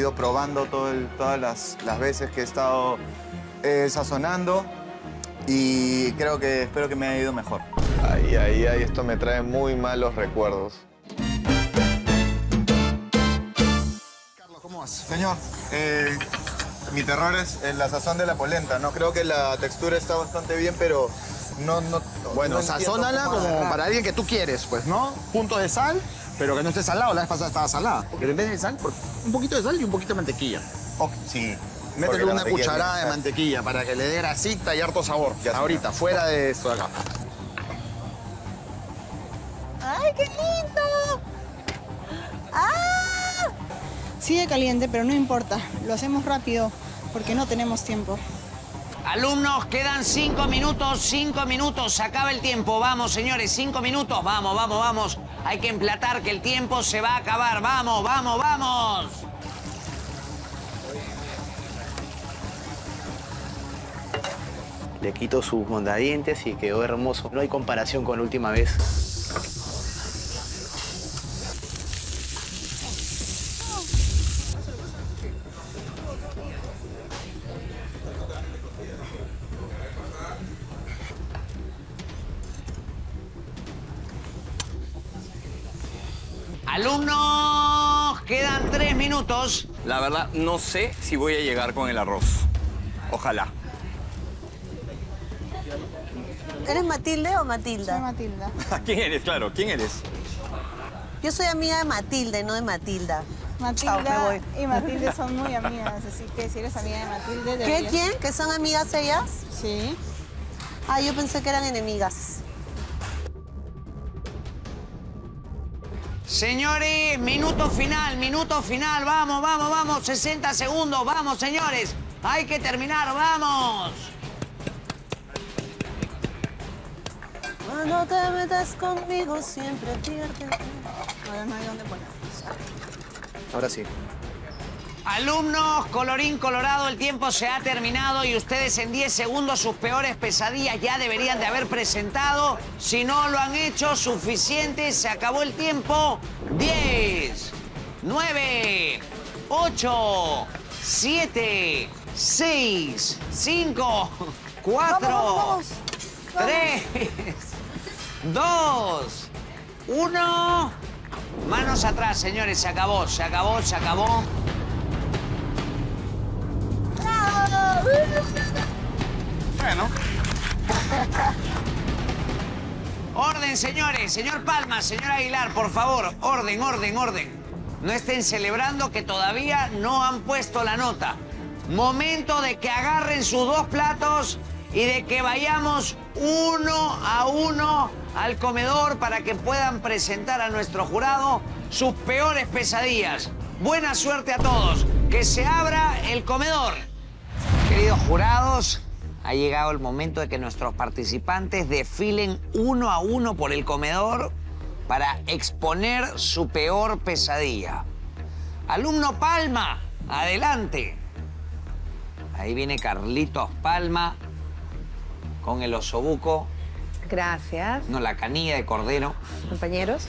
ido probando todas las veces que he estado sazonando y espero que me haya ido mejor. Ay, esto me trae muy malos recuerdos. Carlos, ¿cómo vas? Señor, mi terror es la sazón de la polenta, ¿no? Creo que la textura está bastante bien, pero no... Bueno, no sazónala como para alguien que tú quieres, pues, ¿no? Punto de sal, pero que no esté salado. La vez pasada estaba salada. Porque en vez de sal, un poquito de sal y un poquito de mantequilla. Oh, sí. Métele una cucharada de mantequilla para que le dé grasita y harto sabor. Ya ahorita, fuera de esto de acá. ¡Ay, qué lindo! ¡Ah! Sigue caliente, pero no importa. Lo hacemos rápido porque no tenemos tiempo. Alumnos, quedan 5 minutos, 5 minutos. Se acaba el tiempo. Vamos, señores, 5 minutos. Vamos, vamos, vamos. Hay que emplatar que el tiempo se va a acabar. Vamos, vamos, vamos. Le quito sus mondadientes y quedó hermoso. No hay comparación con la última vez. Alumnos, quedan 3 minutos. La verdad, no sé si voy a llegar con el arroz. Ojalá. ¿Eres Matilde o Matilda? Soy Matilda. ¿Quién eres? Claro, ¿quién eres? Yo soy amiga de Matilde, no de Matilda. Matilda Chao, me voy. y Matilde son muy amigas, así que si eres amiga de Matilde... ¿Qué? ¿Quién? ¿Que son amigas ellas? Sí. Ah, yo pensé que eran enemigas. Señores, minuto final, vamos, vamos, vamos, 60 segundos, vamos, señores. Hay que terminar, vamos. Cuando te metes conmigo siempre pierdes. Ahora no hay dónde poner. Ahora sí. Alumnos, colorín colorado, el tiempo se ha terminado y ustedes en 10 segundos sus peores pesadillas ya deberían de haber presentado. Si no lo han hecho, suficiente, se acabó el tiempo. 10, 9, 8, 7, 6, 5, 4, 3, 2, 1. Manos atrás, señores, se acabó, se acabó, se acabó. Bueno. Orden, señores. Señor Palma, señor Aguilar, por favor. Orden, orden, orden. No estén celebrando que todavía no han puesto la nota. Momento de que agarren sus 2 platos y de que vayamos 1 a 1 al comedor para que puedan presentar a nuestro jurado sus peores pesadillas. Buena suerte a todos. Que se abra el comedor. Queridos jurados, ha llegado el momento de que nuestros participantes desfilen 1 a 1 por el comedor para exponer su peor pesadilla. Alumno Palma, adelante. Ahí viene Carlitos Palma con el osobuco. Gracias. No, la canilla de cordero. Compañeros.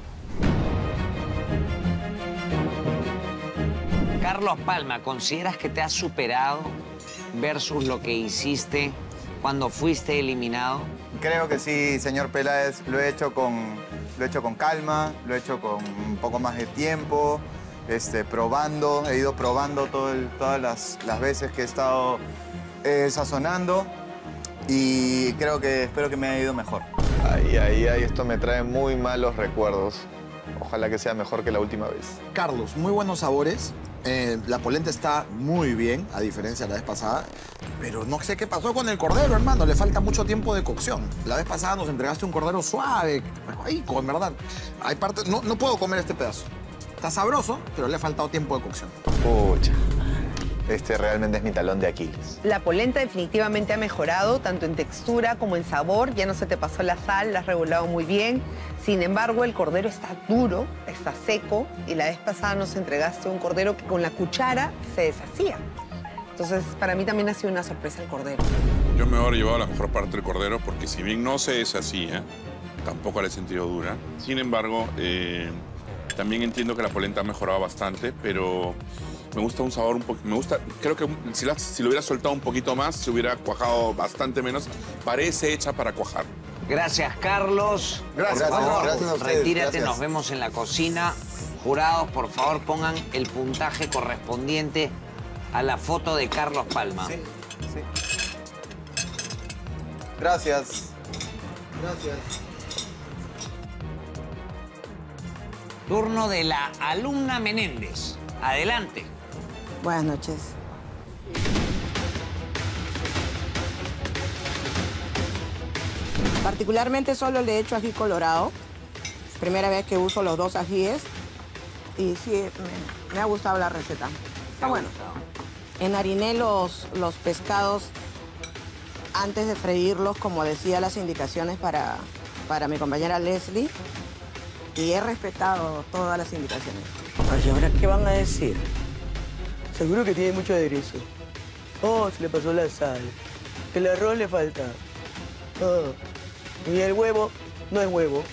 Carlos Palma, ¿consideras que te has superado versus lo que hiciste cuando fuiste eliminado? Creo que sí, señor Peláez. Lo he hecho con calma, lo he hecho con un poco más de tiempo, probando. He ido probando todas las veces que he estado sazonando y espero que me haya ido mejor. Ay, esto me trae muy malos recuerdos. Ojalá que sea mejor que la última vez. Carlos, muy buenos sabores. La polenta está muy bien, a diferencia de la vez pasada. Pero no sé qué pasó con el cordero, hermano. Le falta mucho tiempo de cocción. La vez pasada nos entregaste un cordero suave, rico, en verdad. Hay partes... No puedo comer este pedazo. Está sabroso, pero le ha faltado tiempo de cocción. Pucha. Este realmente es mi talón de Aquiles. La polenta definitivamente ha mejorado, tanto en textura como en sabor. Ya no se te pasó la sal, la has regulado muy bien. Sin embargo, el cordero está duro, está seco. Y la vez pasada nos entregaste un cordero que con la cuchara se deshacía. Entonces, para mí también ha sido una sorpresa el cordero. Yo me hubiera llevado la mejor parte del cordero porque si bien no se deshacía, tampoco la he sentido dura. Sin embargo, También entiendo que la polenta ha mejorado bastante, pero me gusta un sabor un poco... creo que si lo hubiera soltado un poquito más, se hubiera cuajado bastante menos. Parece hecha para cuajar. Gracias, Carlos. Gracias, por favor, gracias a ustedes, retírate, gracias. nos vemos en la cocina. Jurados, por favor, pongan el puntaje correspondiente a la foto de Carlos Palma. Sí, sí. Gracias. Gracias. Turno de la alumna Menéndez. Adelante. Buenas noches. Particularmente solo le he hecho ají colorado. Primera vez que uso los 2 ajíes. Y sí, me ha gustado la receta. Está bueno. Enhariné los pescados antes de freírlos, como decía las indicaciones para mi compañera Leslie. Y he respetado todas las indicaciones. Ay, ¿ahora qué van a decir? Seguro que tiene mucho aderezo. Oh, se le pasó la sal. Que el arroz le falta. Oh. Y el huevo no es huevo.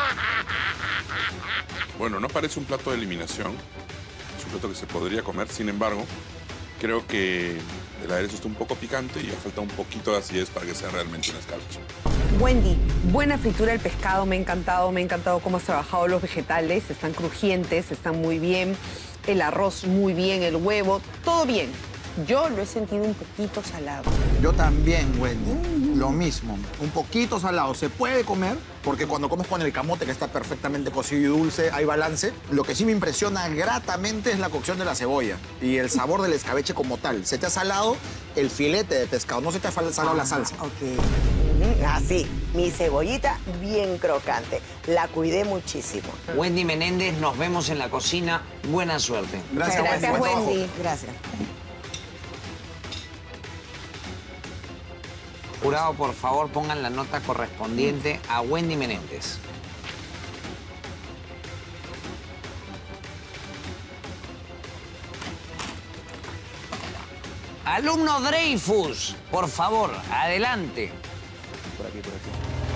Bueno, no parece un plato de eliminación. Es un plato que se podría comer. Sin embargo, creo que el aderezo está un poco picante y le falta un poquito de acidez para que sea realmente un escabeche. Wendy, buena fritura del pescado, me ha encantado cómo has trabajado los vegetales, están crujientes, están muy bien, el arroz muy bien, el huevo, todo bien. Yo lo he sentido un poquito salado. Yo también, Wendy. Lo mismo. Un poquito salado. Se puede comer, porque cuando comes con el camote, que está perfectamente cocido y dulce, hay balance. Lo que sí me impresiona gratamente es la cocción de la cebolla y el sabor del escabeche como tal. Se te ha salado el filete de pescado, no se te ha salado la salsa. Ok. Así, mi cebollita bien crocante. La cuidé muchísimo. Wendy Menéndez, nos vemos en la cocina. Buena suerte. Gracias, Gracias, Wendy. Wendy. Gracias. Jurado, por favor, pongan la nota correspondiente a Wendy Menéndez. Alumno Dreyfus, por favor, adelante. Por aquí, por aquí.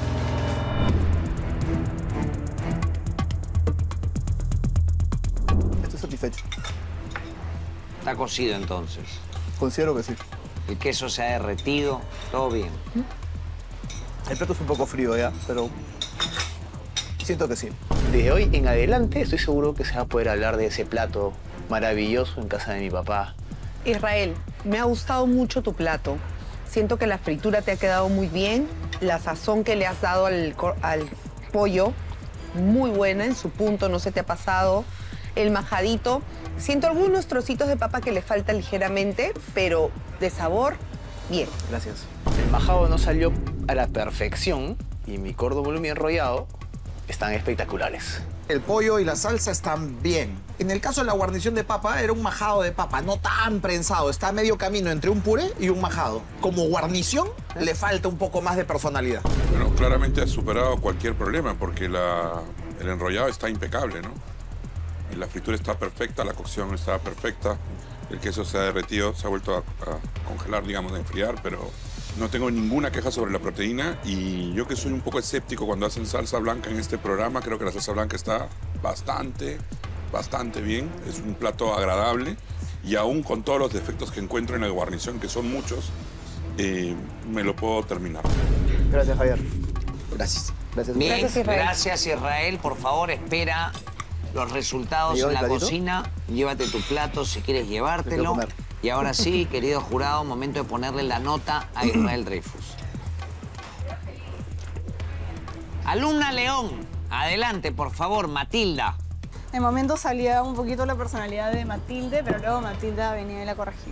Estoy satisfecho. Está cocido entonces. Considero que sí. El queso se ha derretido, todo bien. El plato es un poco frío ya, pero siento que sí. Desde hoy en adelante estoy seguro que se va a poder hablar de ese plato maravilloso en casa de mi papá. Israel, me ha gustado mucho tu plato. Siento que la fritura te ha quedado muy bien, la sazón que le has dado al pollo, muy buena en su punto, no se te ha pasado. El majadito, siento algunos trocitos de papa que le falta ligeramente, pero de sabor, bien. Gracias. El majado no salió a la perfección y mi cordobolo bien enrollado están espectaculares. El pollo y la salsa están bien. En el caso de la guarnición de papa, era un majado de papa, no tan prensado. Está a medio camino entre un puré y un majado. Como guarnición, le falta un poco más de personalidad. Bueno, claramente ha superado cualquier problema porque el enrollado está impecable, ¿no? Y la fritura está perfecta, la cocción está perfecta, el queso se ha derretido, se ha vuelto a congelar, digamos, a enfriar, pero no tengo ninguna queja sobre la proteína y yo que soy un poco escéptico cuando hacen salsa blanca en este programa, creo que la salsa blanca está bastante bien, es un plato agradable y aún con todos los defectos que encuentro en la guarnición, que son muchos, me lo puedo terminar. Gracias, Javier. Gracias. Gracias. Bien, Gracias, Israel. gracias Israel. Por favor, espera los resultados ¿Me llevo en la el platito? cocina. Llévate tu plato si quieres Me llevártelo. quiero comer. Y ahora sí, querido jurado, momento de ponerle la nota a Israel Dreyfus. Alumna León, adelante, por favor, Matilda. De momento salía un poquito la personalidad de Matilde, pero luego Matilda venía y la corregía.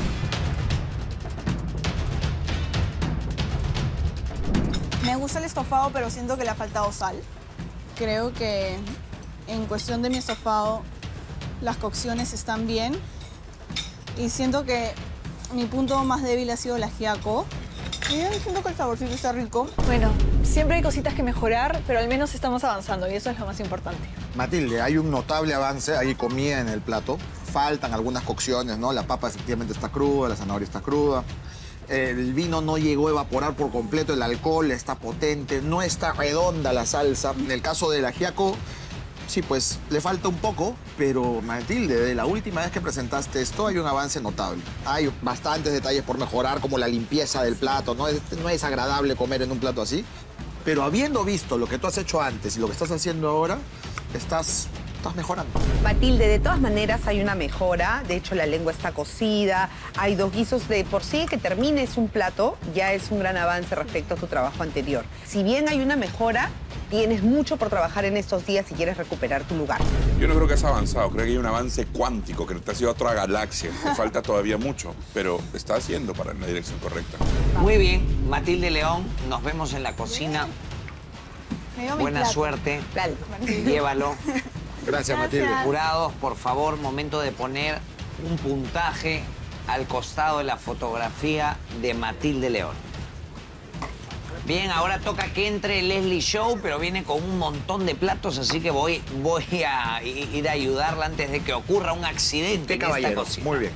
Me gusta el estofado, pero siento que le ha faltado sal. Creo que en cuestión de mi estofado, las cocciones están bien. Y siento que mi punto más débil ha sido el ajiaco. Y yo siento que el saborcito está rico. Bueno, siempre hay cositas que mejorar, pero al menos estamos avanzando y eso es lo más importante. Matilde, hay un notable avance, hay comida en el plato. Faltan algunas cocciones, ¿no? La papa efectivamente está cruda, la zanahoria está cruda. El vino no llegó a evaporar por completo, el alcohol está potente, no está redonda la salsa. En el caso del ajiaco, Sí, pues le falta un poco, pero Matilde, de la última vez que presentaste esto hay un avance notable. Hay bastantes detalles por mejorar, como la limpieza del plato. No es agradable comer en un plato así. Pero habiendo visto lo que tú has hecho antes y lo que estás haciendo ahora, estás mejorando. Matilde, de todas maneras hay una mejora. De hecho, la lengua está cocida. Hay 2 guisos. De por sí que termines un plato ya es un gran avance respecto a tu trabajo anterior. Si bien hay una mejora, tienes mucho por trabajar en estos días si quieres recuperar tu lugar. Yo no creo que has avanzado, creo que hay un avance cuántico, que te has ido a otra galaxia. Te falta todavía mucho, pero está haciendo para en la dirección correcta. Muy bien, Matilde León, nos vemos en la cocina. Buena suerte. Llévalo. Gracias, Matilde. Jurados, por favor, momento de poner un puntaje al costado de la fotografía de Matilde León. Bien, ahora toca que entre Leslie Show, pero viene con un montón de platos, así que voy a ir a ayudarla antes de que ocurra un accidente en esta cocina. Muy bien.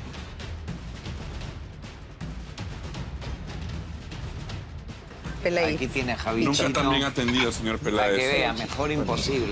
Peláez. Aquí tiene Javichito. Nunca tan bien atendido, señor Peláez. Para que vea, mejor imposible.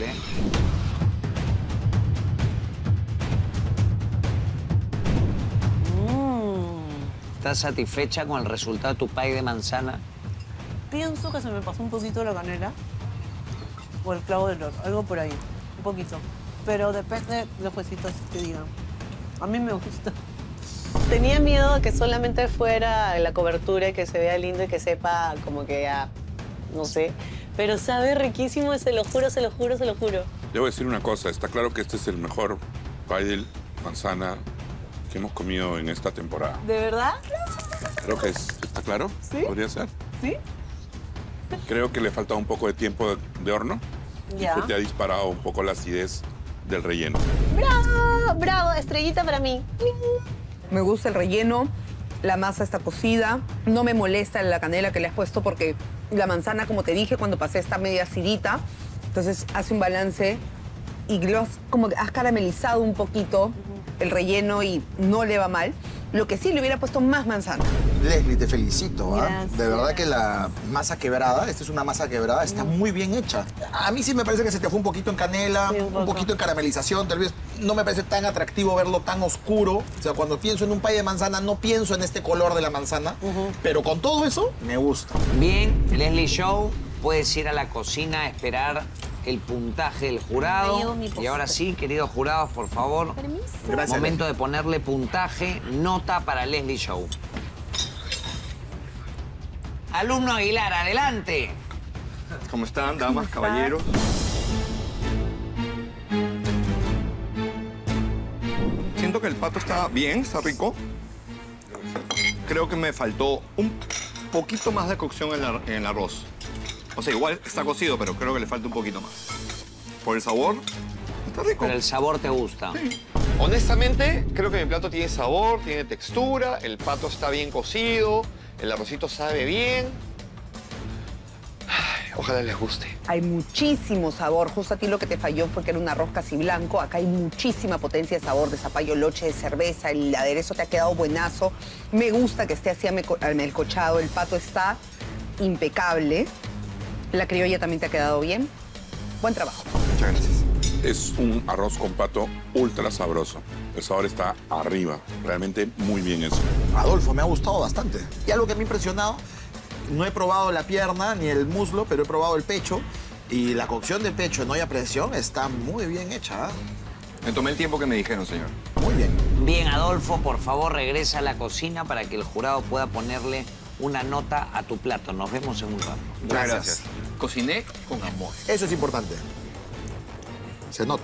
¿Estás satisfecha con el resultado de tu pie de manzana? Pienso que se me pasó un poquito la canela o el clavo del olor, algo por ahí, un poquito. Pero depende de los juecitos que digan. A mí me gusta. Tenía miedo de que solamente fuera la cobertura y que se vea lindo y que sepa como que ya, no sé. Pero sabe riquísimo, se lo juro, se lo juro, se lo juro. Debo decir una cosa, está claro que este es el mejor pie de manzana que hemos comido en esta temporada. ¿De verdad? Creo que ¿está claro? ¿Sí? ¿Podría ser? ¿Sí? Creo que le falta un poco de tiempo de horno. Ya. Y te ha disparado un poco la acidez del relleno. ¡Bravo! ¡Bravo! Estrellita para mí. Me gusta el relleno, la masa está cocida, no me molesta la canela que le has puesto porque la manzana, como te dije, cuando pasé está media acidita, entonces hace un balance y como que has caramelizado un poquito el relleno y no le va mal. Lo que sí, le hubiera puesto más manzana. Leslie, te felicito. Gracias. De verdad que la masa quebrada, esta es una masa quebrada, está muy bien hecha. A mí sí me parece que se te fue un poquito en canela, un poquito en caramelización. Tal vez no me parece tan atractivo verlo tan oscuro. O sea, cuando pienso en un pie de manzana, no pienso en este color de la manzana. Pero con todo eso, me gusta. Bien, Leslie Show, puedes ir a la cocina a esperar el puntaje del jurado. Y ahora sí, queridos jurados, por favor. Gracias. Momento de ponerle puntaje, nota para Leslie Show. Alumno Aguilar, adelante. ¿Cómo están, damas, caballeros? Siento que el pato está bien, está rico. Creo que me faltó un poquito más de cocción en el arroz. O sea, igual está cocido, pero creo que le falta un poquito más. Por el sabor, está rico. Pero el sabor te gusta. Sí. Honestamente, creo que mi plato tiene sabor, tiene textura, el pato está bien cocido, el arrocito sabe bien. Ay, ojalá les guste. Hay muchísimo sabor. Justo a ti lo que te falló fue que era un arroz casi blanco. Acá hay muchísima potencia de sabor, de zapallo, loche, de cerveza. El aderezo te ha quedado buenazo. Me gusta que esté así amelcochado. El pato está impecable. La criolla también te ha quedado bien. Buen trabajo. Muchas gracias. Es un arroz con pato ultra sabroso. El sabor está arriba. Realmente muy bien eso. Adolfo, me ha gustado bastante. Y algo que me ha impresionado, no he probado la pierna ni el muslo, pero he probado el pecho. Y la cocción de pecho en olla a presión está muy bien hecha. Me tomé el tiempo que me dijeron, señor. Muy bien. Bien, Adolfo, por favor, regresa a la cocina para que el jurado pueda ponerle una nota a tu plato. Nos vemos en un rato. Gracias. Cociné con amor. Eso es importante. Se nota.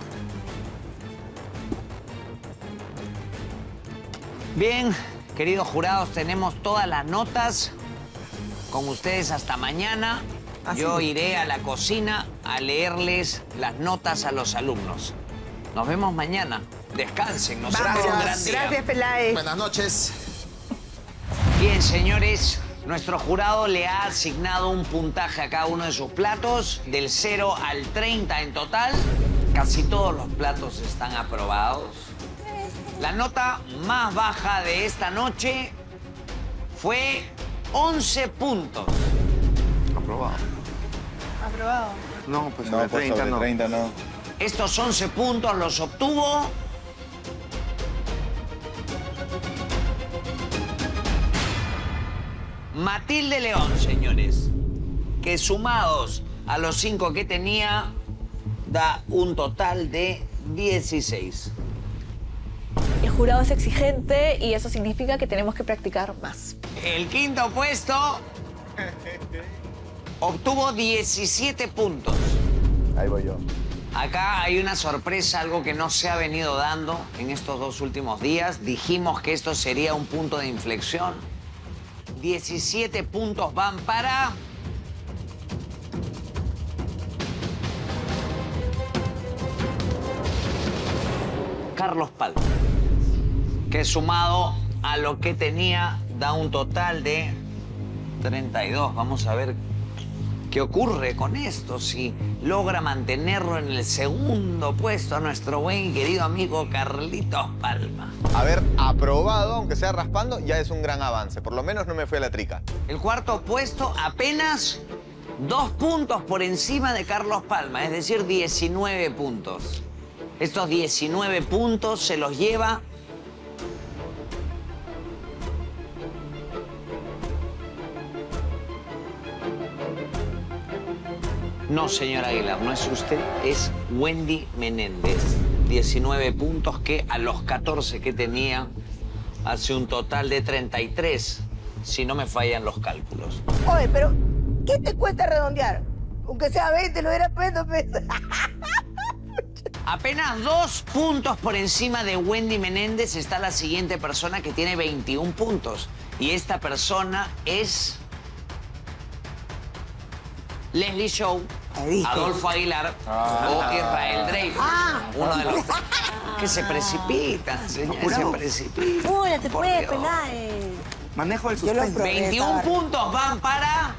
Bien, queridos jurados, tenemos todas las notas. Con ustedes hasta mañana. Yo iré a la cocina a leerles las notas a los alumnos. Nos vemos mañana. Descansen, nos vemos un gran día. Gracias, Peláez. Buenas noches. Bien, señores, nuestro jurado le ha asignado un puntaje a cada uno de sus platos, del 0 al 30 en total. Casi todos los platos están aprobados. La nota más baja de esta noche fue 11 puntos. Aprobado. Aprobado. No, pues No, sobre pues 30 sobre no. 30 no. Estos 11 puntos los obtuvo Matilde León, señores, que sumados a los 5 que tenía, da un total de 16. El jurado es exigente y eso significa que tenemos que practicar más. El quinto puesto obtuvo 17 puntos. Ahí voy yo. Acá hay una sorpresa, algo que no se ha venido dando en estos 2 últimos días. Dijimos que esto sería un punto de inflexión. 17 puntos van para... Carlos Palma, que sumado a lo que tenía da un total de 32. Vamos a ver qué ocurre con esto, si logra mantenerlo en el segundo puesto a nuestro buen y querido amigo Carlitos Palma. Haber aprobado, aunque sea raspando, ya es un gran avance. Por lo menos no me fui a la trica. El cuarto puesto apenas 2 puntos por encima de Carlos Palma, es decir, 19 puntos. Estos 19 puntos se los lleva no, señor Aguilar, no es usted, es Wendy Menéndez. 19 puntos que a los 14 que tenía hace un total de 33, si no me fallan los cálculos. Oye, pero ¿qué te cuesta redondear? Aunque sea 20, lo hubiera puesto, pues. Apenas 2 puntos por encima de Wendy Menéndez está la siguiente persona que tiene 21 puntos. Y esta persona es Leslie Show, Adolfo Aguilar o Israel Dreyfus. Uno de los que se precipitan, señores, se precipitan. Apúrate, Por pues, Dios. Peláez. Manejo el Yo lo suspenso. probé. 21 puntos van para...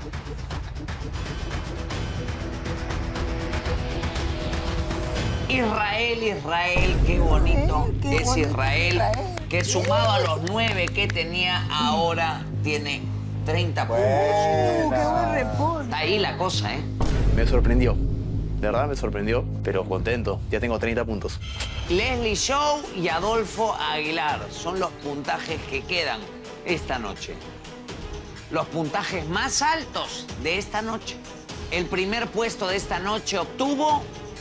Israel, qué bonito es Israel, que sumado a los 9 que tenía, ahora tiene 30 puntos. ¡Qué buen repunte! Está ahí la cosa, ¿eh? Me sorprendió. De verdad me sorprendió, pero contento. Ya tengo 30 puntos. Leslie Show y Adolfo Aguilar son los puntajes que quedan esta noche. Los puntajes más altos de esta noche. El primer puesto de esta noche obtuvo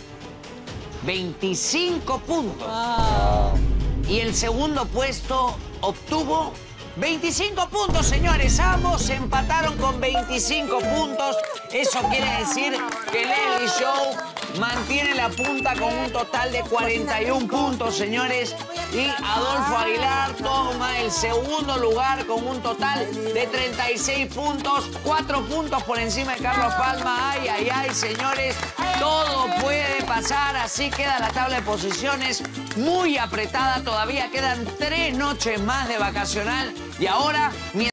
25 puntos. Y el segundo puesto obtuvo 25 puntos, señores. Ambos empataron con 25 puntos. Eso quiere decir que Leslie Show mantiene la punta con un total de 41 puntos, señores. Y Adolfo Aguilar toma el segundo lugar con un total de 36 puntos. 4 puntos por encima de Carlos Palma. Ay, ay, ay, señores. Todo puede pasar. Así queda la tabla de posiciones muy apretada. Todavía quedan 3 noches más de vacacional. Y ahora...